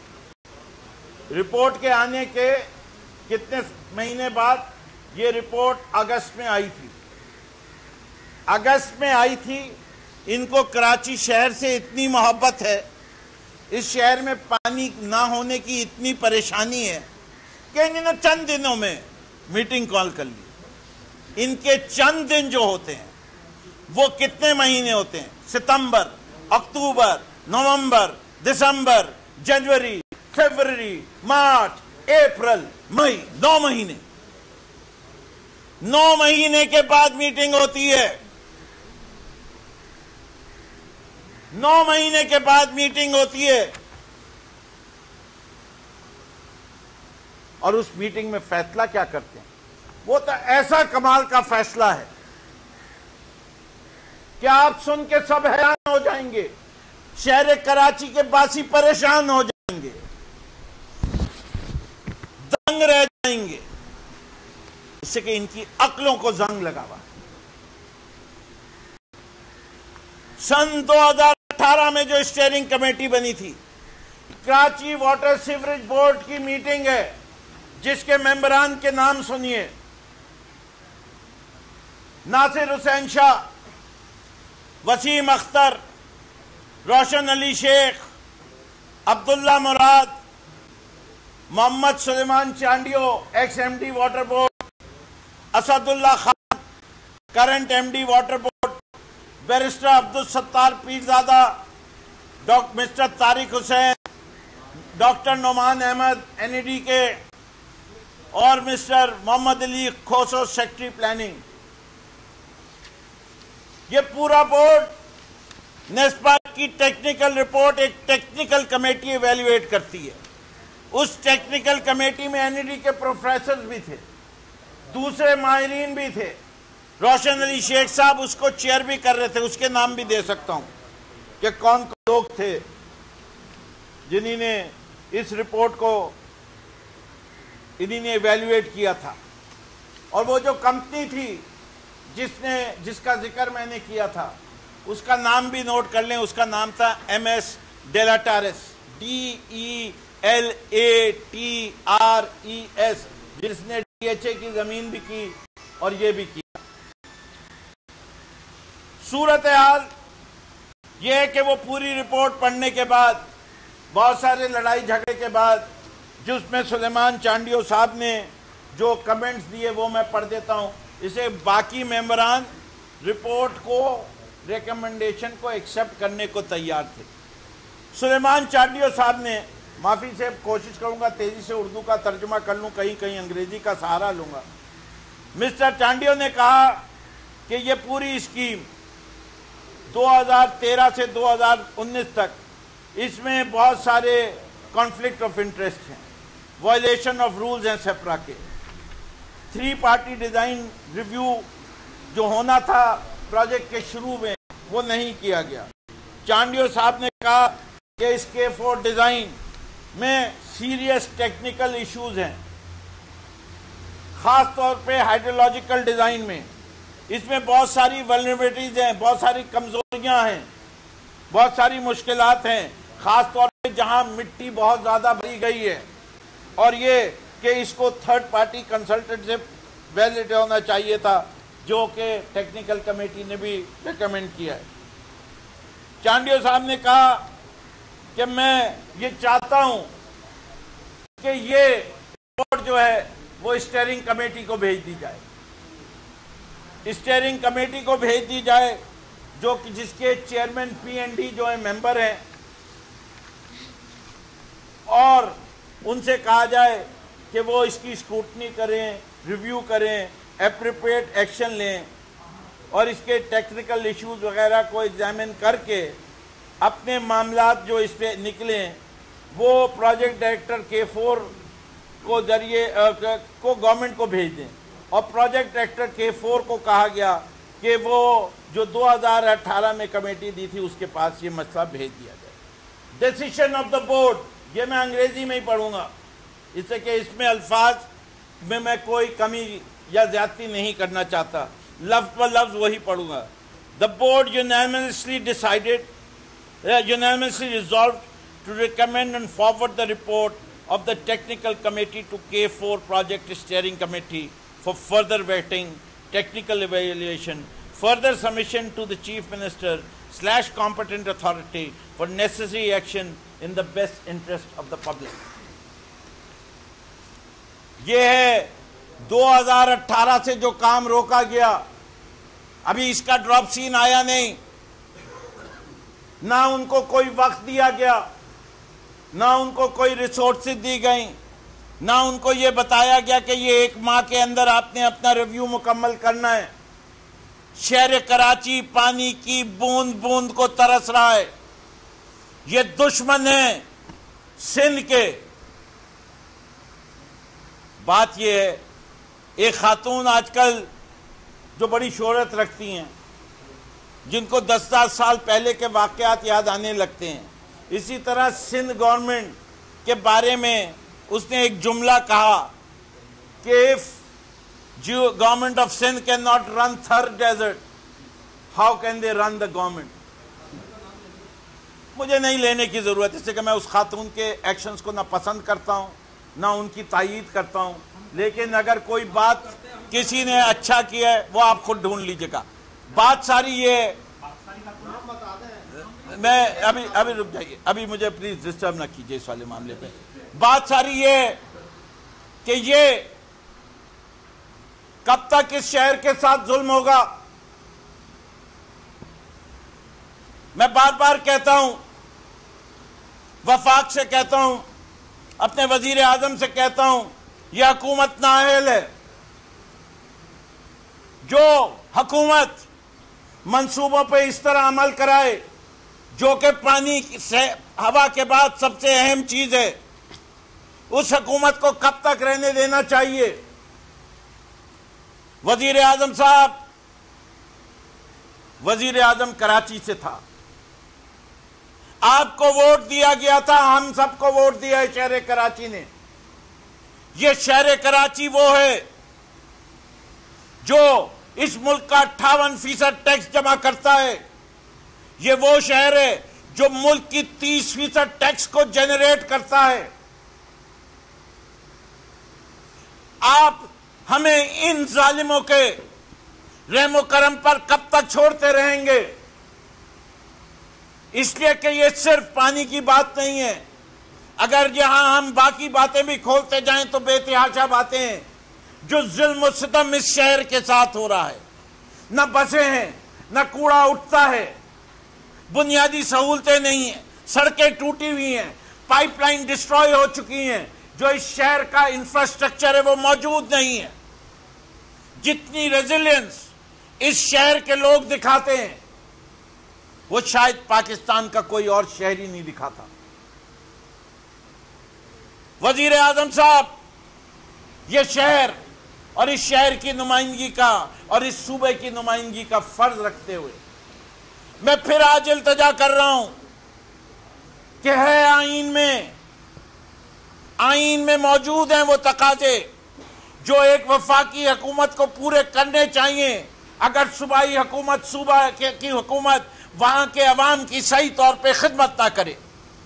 رپورٹ کے آنے کے کتنے مہینے بعد؟ یہ رپورٹ اگست میں آئی تھی، اگست میں آئی تھی۔ ان کو کراچی شہر سے اتنی محبت ہے، اس شہر میں پانی نہ ہونے کی اتنی پریشانی ہے کہ انہوں نے چند دنوں میں میٹنگ کال کر لی۔ ان کے چند دن جو ہوتے ہیں وہ کتنے مہینے ہوتے ہیں؟ ستمبر، اکتوبر، نومبر، دسمبر، جنوری، فروری، مارچ، اپریل، مئی، نو مہینے۔ نو مہینے کے بعد میٹنگ ہوتی ہے، نو مہینے کے بعد میٹنگ ہوتی ہے، اور اس میٹنگ میں فیصلہ کیا کرتے ہیں؟ وہ تو ایسا کمال کا فیصلہ ہے کہ آپ سن کے سب حیران ہو جائیں گے، شہر کراچی کے باسی پریشان ہو جائیں گے، دنگ رہ جائیں گے، اس سے کہ ان کی عقلوں کو زنگ لگا ہوا۔ سن دو ہزار اٹھارہ میں جو اسٹیئرنگ کمیٹی بنی تھی، کراچی واٹر سیوریج بورڈ کی میٹنگ ہے جس کے ممبران کے نام سنیے: ناصر Hussain Shah, Wasim Akhtar, Roshan Ali Shaikh, Abdullah Murad, Muhammad Suleman Chandio ex M D water board, Asad Ullah Khan current M D water board, barrister Abdul Sattar Pirzada, doctor mister Tariq Hussain, doctor Nauman Ahmed N E D کے، اور mister Muhammad Ali Khoso secretary planning. یہ پورا بورڈ نیسپا کی ٹیکنیکل رپورٹ ایک ٹیکنیکل کمیٹی ایویلیویٹ کرتی ہے۔ اس ٹیکنیکل کمیٹی میں این ای ڈی کے پروفیسرز بھی تھے، دوسرے ماہرین بھی تھے۔ روشن علی شیخ صاحب اس کو چیئر بھی کر رہے تھے، اس کے نام بھی دے سکتا ہوں کہ کون کون لوگ تھے جنہوں نے اس رپورٹ کو انہی نے ایویلیویٹ کیا تھا۔ اور وہ جو کمپنی تھی جس نے جس کا ذکر میں نے کیا تھا، اس کا نام بھی نوٹ کر لیں، اس کا نام تھا M S Delatres, D E L A T R E S, جس نے ڈی ایچ اے کی زمین بھی کی اور یہ بھی کیا۔ صورتحال یہ ہے کہ وہ پوری رپورٹ پڑھنے کے بعد، بہت سارے لڑائی جھگڑے کے بعد، جس میں سلیمان چانڈیو صاحب نے جو کمنٹس دیے وہ میں پڑھ دیتا ہوں، اسے باقی ممبران رپورٹ کو، ریکمنڈیشن کو ایکسپٹ کرنے کو تیار تھے۔ سلیمان چانڈیو صاحب نے, معافی سے کوشش کروں گا تیزی سے اردو کا ترجمہ کر لوں, کہیں کہیں انگریزی کا سہارا لوں گا. مسٹر چانڈیو نے کہا کہ یہ پوری اسکیم دو ہزار تیرہ سے دو ہزار انیس تک اس میں بہت سارے کانفلکٹ آف انٹرسٹ ہیں, وائلیشن آف رولز ہیں سیپرا کے. تھری پارٹی ڈیزائن ریویو جو ہونا تھا پروجیکٹ کے شروع میں وہ نہیں کیا گیا. چانڈیو صاحب نے کہا کہ اس کے فور ڈیزائن میں سیریس ٹیکنیکل ایشوز ہیں, خاص طور پہ ہائیڈرولوجیکل ڈیزائن میں. اس میں بہت ساری ولنریبلٹیز ہیں, بہت ساری کمزوریاں ہیں, بہت ساری مشکلات ہیں, خاص طور پہ جہاں مٹی بہت زیادہ بھری گئی ہے, اور یہ کہ اس کو تھرڈ پارٹی کنسلٹنٹ سے ویلڈ ہونا چاہیے تھا, جو کہ ٹیکنیکل کمیٹی نے بھی ریکمینڈ کیا ہے. چانڈیو صاحب نے کہا کہ میں یہ چاہتا ہوں کہ یہ رپورٹ جو ہے وہ اسٹیئرنگ کمیٹی کو بھیج دی جائے, اسٹیئرنگ کمیٹی کو بھیج دی جائے جو کہ جس کے چیئرمین پی این ڈی جو ہیں ممبر ہیں, اور ان سے کہا جائے کہ وہ اس کی اسکروٹنی کریں, ریویو کریں, اپروپریٹ ایکشن لیں, اور اس کے ٹیکنیکل ایشوز وغیرہ کو ایگزامن کر کے اپنے معاملات جو اس پہ نکلیں وہ پروجیکٹ ڈائریکٹر کے فور کو ذریعے کو گورنمنٹ کو بھیج دیں. اور پروجیکٹ ڈائریکٹر کے فور کو کہا گیا کہ وہ جو دو ہزار اٹھارہ میں کمیٹی دی تھی اس کے پاس یہ مسئلہ بھیج دیا جائے. ڈیسیشن آف دا بورڈ, یہ میں انگریزی میں ہی پڑھوں گا اس سے کہ اس میں الفاظ میں میں کوئی کمی یا زیادتی نہیں کرنا چاہتا, لفظ پر لفظ وہی پڑھوں گا. The board unanimously decided, uh, unanimously resolved to recommend and forward the report of the technical committee to K four project steering committee for further vetting, technical evaluation, further submission to the chief minister slash competent authority for necessary action in the best interest of the public. یہ ہے دو ہزار اٹھارہ سے جو کام روکا گیا, ابھی اس کا ڈراپ سین آیا نہیں, نہ ان کو کوئی وقت دیا گیا, نہ ان کو کوئی ریسورسز دی گئیں, نہ ان کو یہ بتایا گیا کہ یہ ایک ماہ کے اندر آپ نے اپنا ریویو مکمل کرنا ہے. شہر کراچی پانی کی بوند بوند کو ترس رہا ہے. یہ دشمن ہیں سندھ کے. بات یہ ہے, ایک خاتون آج کل جو بڑی شہرت رکھتی ہیں, جن کو دس دس سال پہلے کے واقعات یاد آنے لگتے ہیں, اسی طرح سندھ گورنمنٹ کے بارے میں اس نے ایک جملہ کہا کہ if government of Sindh cannot run Thar desert, how can they run the government? مجھے نہیں لینے کی ضرورت, اس سے کہ میں اس خاتون کے ایکشنز کو نہ پسند کرتا ہوں نہ ان کی تائید کرتا ہوں, لیکن اگر کوئی بات کسی نے اچھا کیا ہے وہ آپ خود ڈھونڈ لیجئے گا. بات ساری یہ, میں ابھی ابھی رک جائیے, ابھی مجھے پلیز ڈسٹرب نہ کیجئے اس والے معاملے پہ. بات ساری یہ کہ یہ کب تک اس شہر کے ساتھ ظلم ہوگا. میں بار بار کہتا ہوں, وفاق سے کہتا ہوں, اپنے وزیر اعظم سے کہتا ہوں, یہ حکومت نااہل ہے. جو حکومت منصوبوں پہ اس طرح عمل کرائے جو کہ پانی سے ہوا کے بعد سب سے اہم چیز ہے, اس حکومت کو کب تک رہنے دینا چاہیے. وزیر اعظم صاحب, وزیر اعظم کراچی سے تھا, آپ کو ووٹ دیا گیا تھا, ہم سب کو ووٹ دیا ہے شہر کراچی نے. یہ شہر کراچی وہ ہے جو اس ملک کا اٹھاون فیصد ٹیکس جمع کرتا ہے. یہ وہ شہر ہے جو ملک کی تیس فیصد ٹیکس کو جنریٹ کرتا ہے. آپ ہمیں ان ظالموں کے رحم و کرم پر کب تک چھوڑتے رہیں گے؟ اس لیے کہ یہ صرف پانی کی بات نہیں ہے. اگر یہاں ہم باقی باتیں بھی کھولتے جائیں تو بے تحاشا باتیں ہیں. جو ظلم و ستم اس شہر کے ساتھ ہو رہا ہے, نہ بسیں ہیں, نہ کوڑا اٹھتا ہے, بنیادی سہولتیں نہیں ہیں, سڑکیں ٹوٹی ہوئی ہیں، پائپ لائن ڈسٹروائے ہو چکی ہیں، جو اس شہر کا انفراسٹرکچر ہے وہ موجود نہیں ہے۔ جتنی ریزیلینس اس شہر کے لوگ دکھاتے ہیں وہ شاید پاکستان کا کوئی اور شہر ہی نہیں دکھاتا۔ وزیر اعظم صاحب، یہ شہر اور اس شہر کی نمائندگی کا اور اس صوبے کی نمائندگی کا فرض رکھتے ہوئے میں پھر آج التجا کر رہا ہوں کہ ہے آئین میں آئین میں موجود ہیں وہ تقاضے جو ایک وفاقی حکومت کو پورے کرنے چاہیے اگر صوبائی حکومت صوبہ کی حکومت وہاں کے عوام کی صحیح طور پہ خدمت نہ کرے۔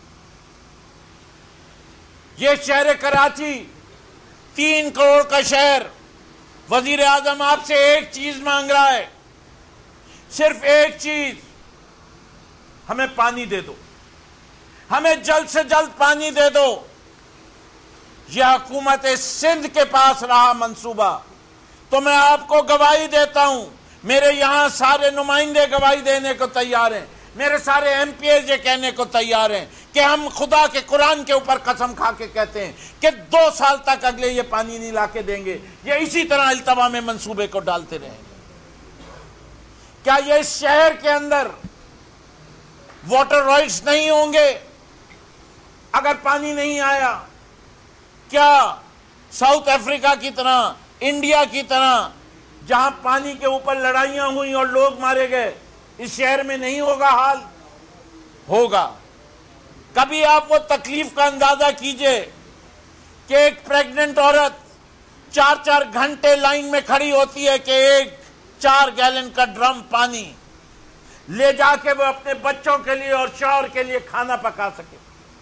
یہ شہر کراچی تین کروڑ کا شہر، وزیر اعظم آپ سے ایک چیز مانگ رہا ہے، صرف ایک چیز، ہمیں پانی دے دو، ہمیں جلد سے جلد پانی دے دو۔ یہ حکومت سندھ کے پاس رہا منصوبہ تو میں آپ کو گواہی دیتا ہوں، میرے یہاں سارے نمائندے گواہی دینے کو تیار ہیں، میرے سارے ایم پی ایز یہ کہنے کو تیار ہیں کہ ہم خدا کے قرآن کے اوپر قسم کھا کے کہتے ہیں کہ دو سال تک اگلے یہ پانی نہیں لا کے دیں گے، یہ اسی طرح التوا میں منصوبے کو ڈالتے رہیں گے۔ کیا یہ اس شہر کے اندر واٹر رائٹس نہیں ہوں گے اگر پانی نہیں آیا؟ کیا ساؤتھ افریقہ کی طرح، انڈیا کی طرح جہاں پانی کے اوپر لڑائیاں ہوئیں اور لوگ مارے گئے، اس شہر میں نہیں ہوگا حال؟ ہوگا۔ کبھی آپ وہ تکلیف کا اندازہ کیجئے کہ ایک پریگننٹ عورت چار چار گھنٹے لائن میں کھڑی ہوتی ہے کہ ایک چار گیلن کا ڈرم پانی لے جا کے وہ اپنے بچوں کے لیے اور شوہر کے لیے کھانا پکا سکے۔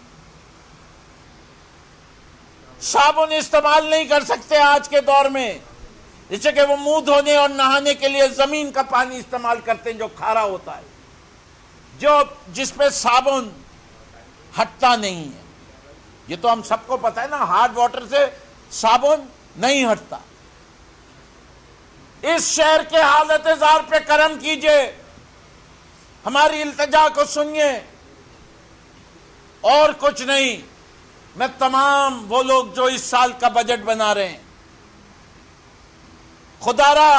صابن استعمال نہیں کر سکتے آج کے دور میں، اس سے کہ وہ منہ دھونے اور نہانے کے لیے زمین کا پانی استعمال کرتے ہیں جو کھارا ہوتا ہے، جو جس پہ صابن ہٹتا نہیں ہے۔ یہ تو ہم سب کو پتا ہے نا، ہارڈ واٹر سے صابن نہیں ہٹتا۔ اس شہر کے حالت زار پہ کرم کیجئے، ہماری التجا کو سنیے، اور کچھ نہیں۔ میں تمام وہ لوگ جو اس سال کا بجٹ بنا رہے ہیں، خدا را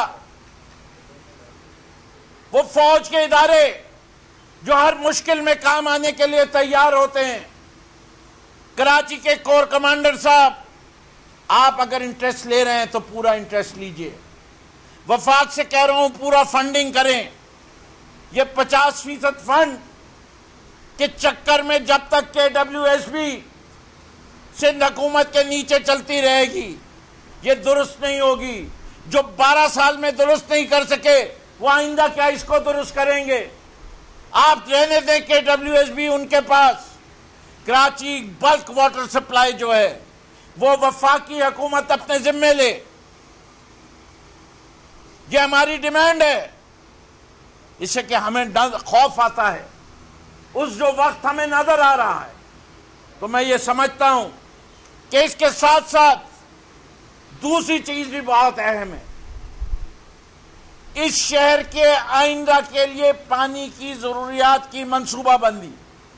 وہ فوج کے ادارے جو ہر مشکل میں کام آنے کے لیے تیار ہوتے ہیں، کراچی کے کور کمانڈر صاحب، آپ اگر انٹرسٹ لے رہے ہیں تو پورا انٹرسٹ لیجئے۔ وفاق سے کہہ رہا ہوں پورا فنڈنگ کریں۔ یہ پچاس فیصد فنڈ کے چکر میں جب تک کہ ڈبلیو ایس بی سندھ حکومت کے نیچے چلتی رہے گی یہ درست نہیں ہوگی۔ جو بارہ سال میں درست نہیں کر سکے وہ آئندہ کیا اس کو درست کریں گے؟ آپ رہنے دیں کہ ڈبلیو ایس بی ان کے پاس کراچی بلک واٹر سپلائی جو ہے وہ وفاقی حکومت اپنے ذمے لے۔ یہ ہماری ڈیمانڈ ہے، اس سے کہ ہمیں خوف آتا ہے اس جو وقت ہمیں نظر آ رہا ہے۔ تو میں یہ سمجھتا ہوں کہ اس کے ساتھ ساتھ دوسری چیز بھی بہت اہم ہے، اس شہر کے آئندہ کے لیے پانی کی ضروریات کی منصوبہ بندی۔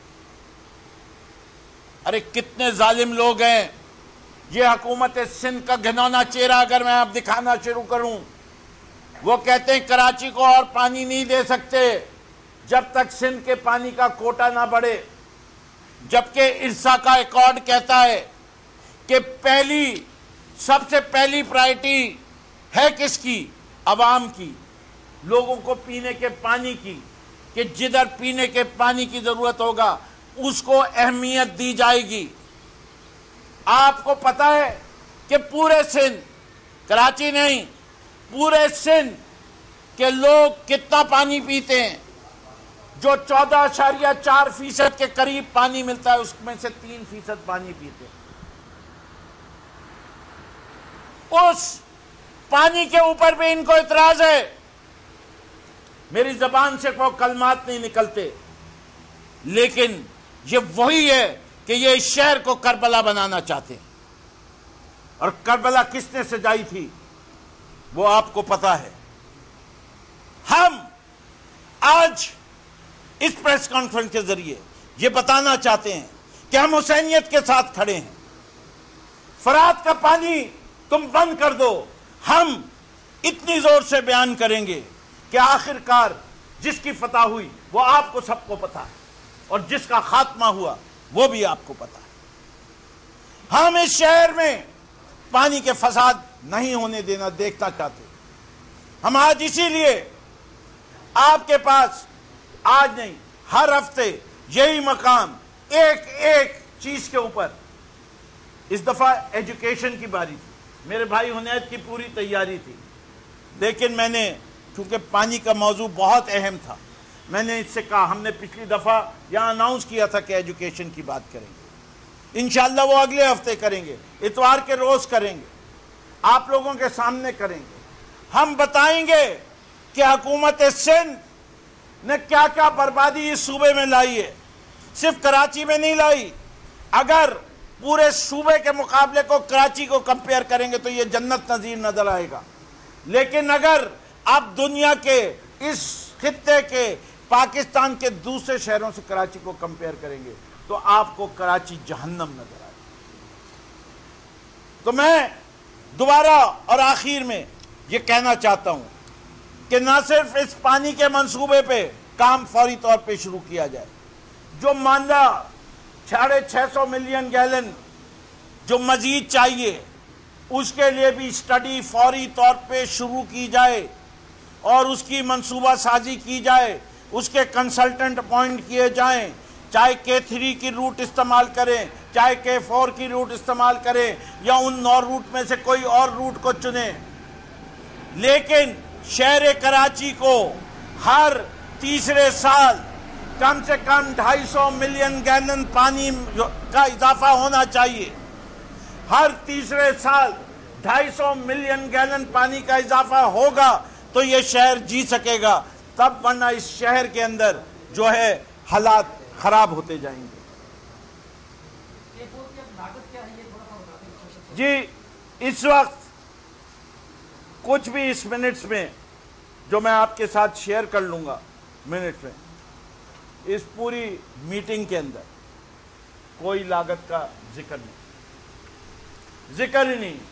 ارے کتنے ظالم لوگ ہیں، یہ حکومت سندھ کا گھنونا چہرہ اگر میں آپ دکھانا شروع کروں، وہ کہتے ہیں کراچی کو اور پانی نہیں دے سکتے جب تک سندھ کے پانی کا کوٹا نہ بڑھے، جبکہ ارسا کا ایکارڈ کہتا ہے کہ پہلی سب سے پہلی پرائرٹی ہے کس کی؟ عوام کی، لوگوں کو پینے کے پانی کی، کہ جدھر پینے کے پانی کی ضرورت ہوگا اس کو اہمیت دی جائے گی۔ آپ کو پتا ہے کہ پورے سندھ، کراچی نہیں، پورے سندھ کے لوگ کتنا پانی پیتے ہیں؟ جو چودہ اشاریہ چار فیصد کے قریب پانی ملتا ہے اس میں سے تین فیصد پانی پیتے ہیں۔ اس پانی کے اوپر بھی ان کو اعتراض ہے۔ میری زبان سے کوئی کلمات نہیں نکلتے، لیکن یہ وہی ہے کہ یہ اس شہر کو کربلا بنانا چاہتے ہیں، اور کربلا کس نے سجائی تھی وہ آپ کو پتا ہے۔ ہم آج اس پریس کانفرنس کے ذریعے یہ بتانا چاہتے ہیں کہ ہم حسینیت کے ساتھ کھڑے ہیں. فرات کا پانی تم بند کر دو. ہم اتنی زور سے بیان کریں گے کہ آخر کار جس کی فتح ہوئی وہ آپ کو سب کو پتا ہے اور جس کا خاتمہ ہوا وہ بھی آپ کو پتا ہے. ہم اس شہر میں پانی کے فساد نہیں ہونے دینا دیکھنا چاہتے. ہم آج اسی لیے آپ کے پاس آج نہیں ہر ہفتے یہی مقام ایک ایک چیز کے اوپر. اس دفعہ ایجوکیشن کی باری تھی. میرے بھائی حنید کی پوری تیاری تھی لیکن میں نے چونکہ پانی کا موضوع بہت اہم تھا میں نے اس سے کہا ہم نے پچھلی دفعہ یہاں اناؤنس کیا تھا کہ ایجوکیشن کی بات کریں گے. انشاءاللہ وہ اگلے ہفتے کریں گے. اتوار کے روز کریں گے. آپ لوگوں کے سامنے کریں گے. ہم بتائیں گے کہ حکومت سندھ نے کیا کیا بربادی اس صوبے میں لائی ہے. صرف کراچی میں نہیں لائی. اگر پورے صوبے کے مقابلے کو کراچی کو کمپیئر کریں گے تو یہ جنت نظیر نظر آئے گا. لیکن اگر آپ دنیا کے اس خطے کے پاکستان کے دوسرے شہروں سے کراچی کو کمپیئر کریں گے تو آپ کو کراچی جہنم نظر آئے گا. تو میں دوبارہ اور آخر میں یہ کہنا چاہتا ہوں کہ نہ صرف اس پانی کے منصوبے پہ کام فوری طور پہ شروع کیا جائے. جو ماندہ ساڑھے چھ سو ملین گیلن جو مزید چاہیے اس کے لیے بھی اسٹڈی فوری طور پہ شروع کی جائے اور اس کی منصوبہ سازی کی جائے. اس کے کنسلٹنٹ اپوائنٹ کیے جائیں. چاہے کے تھری کی روٹ استعمال کریں چاہے کے فور کی روٹ استعمال کریں یا ان نو روٹ میں سے کوئی اور روٹ کو چنیں. لیکن شہر کراچی کو ہر تیسرے سال کم سے کم ڈھائی سو ملین گیلن پانی کا اضافہ ہونا چاہیے. ہر تیسرے سال ڈھائی سو ملین گیلن پانی کا اضافہ ہوگا تو یہ شہر جی سکے گا. تب ورنہ اس شہر کے اندر جو ہے حالات خراب ہوتے جائیں گے. جی اس وقت کچھ بھی اس منٹس میں جو میں آپ کے ساتھ شیئر کر لوں گا منٹ میں اس پوری میٹنگ کے اندر کوئی لاگت کا ذکر نہیں ذکر ہی نہیں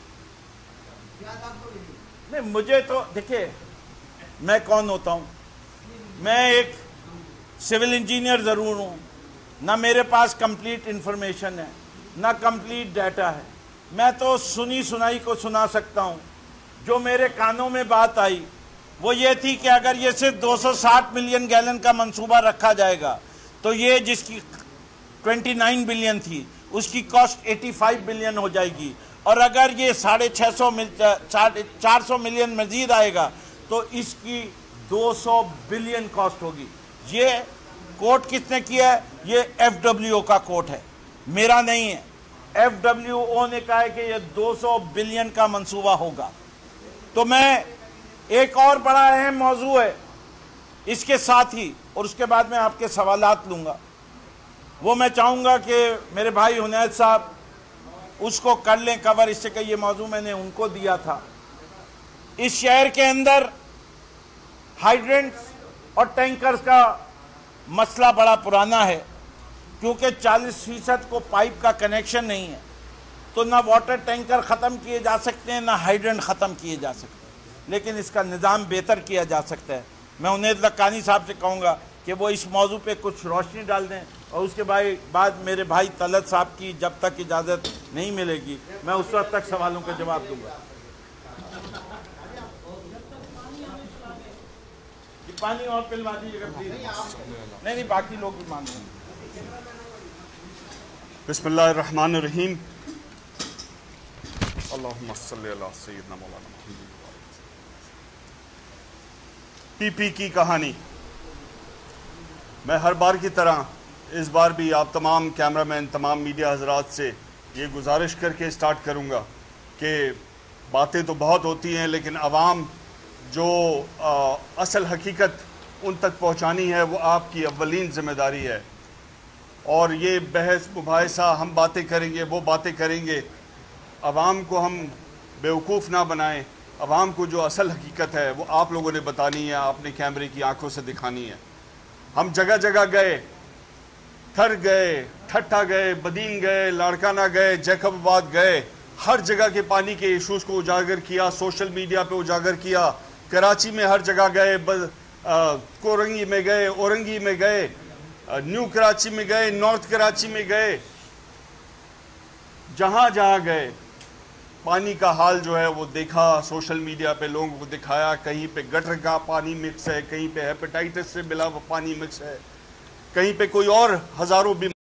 نہیں مجھے تو دیکھیں میں کون ہوتا ہوں. میں ایک سول انجینئر ضرور ہوں. نہ میرے پاس کمپلیٹ انفارمیشن ہے نہ کمپلیٹ ڈیٹا ہے. میں تو سنی سنائی کو سنا سکتا ہوں. جو میرے کانوں میں بات آئی وہ یہ تھی کہ اگر یہ صرف دو سو ساٹھ ملین گیلن کا منصوبہ رکھا جائے گا تو یہ جس کی ٹوینٹی نائن بلین تھی اس کی کاسٹ ایٹی فائیو بلین ہو جائے گی. اور اگر یہ ساڑھے چھ سو چار سو ملین مزید آئے گا تو اس کی دو سو بلین کاسٹ ہوگی. یہ کوٹ کس نے کیا ہے؟ یہ ایف ڈبلیو کا کوٹ ہے میرا نہیں ہے. ایف ڈبلیو او نے کہا ہے کہ یہ دو سو بلین کا منصوبہ ہوگا. تو میں ایک اور بڑا اہم موضوع ہے اس کے ساتھ ہی اور اس کے بعد میں آپ کے سوالات لوں گا. وہ میں چاہوں گا کہ میرے بھائی حنید صاحب اس کو کر لیں کور اس سے کہ یہ موضوع میں نے ان کو دیا تھا. اس شہر کے اندر ہائیڈرنٹس اور ٹینکرز کا مسئلہ بڑا پرانا ہے کیونکہ چالیس فیصد کو پائپ کا کنیکشن نہیں ہے تو نہ واٹر ٹینکر ختم کیے جا سکتے ہیں نہ ہائیڈرنٹ ختم کیے جا سکتے ہیں. لیکن اس کا نظام بہتر کیا جا سکتا ہے. میں حنید لکانی صاحب سے کہوں گا کہ وہ اس موضوع پہ کچھ روشنی ڈال دیں اور اس کے بعد میرے بھائی طلعت صاحب کی جب تک اجازت نہیں ملے گی میں اس وقت تک سوالوں کا جواب دوں گا. پانی اور پلوا دیجیے گا پلیز. نہیں نہیں باقی لوگ بھی مان رہے ہیں. بسم اللہ الرحمن الرحیم. اللہم صلی علی سیدنا مولانا محمد. پی پی کی کہانی میں ہر بار کی طرح اس بار بھی آپ تمام کیمرہ مین تمام میڈیا حضرات سے یہ گزارش کر کے سٹارٹ کروں گا کہ باتیں تو بہت ہوتی ہیں لیکن عوام جو اصل حقیقت ان تک پہنچانی ہے وہ آپ کی اولین ذمہ داری ہے. اور یہ بحث مباحثہ ہم باتیں کریں گے وہ باتیں کریں گے عوام کو ہم بیوقوف نہ بنائیں. عوام کو جو اصل حقیقت ہے وہ آپ لوگوں نے بتانی ہے آپ نے کیمرے کی آنکھوں سے دکھانی ہے. ہم جگہ جگہ گئے تھر گئے, ٹھٹھا گئے, بدین گئے, لاڑکانہ گئے, جیکب آباد گئے, ہر جگہ کے پانی کے ایشوز کو اجاگر کیا, سوشل میڈیا پہ اجاگر کیا. کراچی میں ہر جگہ گئے, کورنگی میں گئے, اورنگی میں گئے, نیو کراچی میں گئے, نارتھ کراچی میں گئے, جہاں جہاں گئے پانی کا حال جو ہے وہ دیکھا, سوشل میڈیا پہ لوگوں کو دکھایا. کہیں پہ گٹر کا پانی مکس ہے, کہیں پہ ہیپیٹائٹس سے ملا ہوا پانی مکس ہے, کہیں پہ کوئی اور ہزاروں بیمار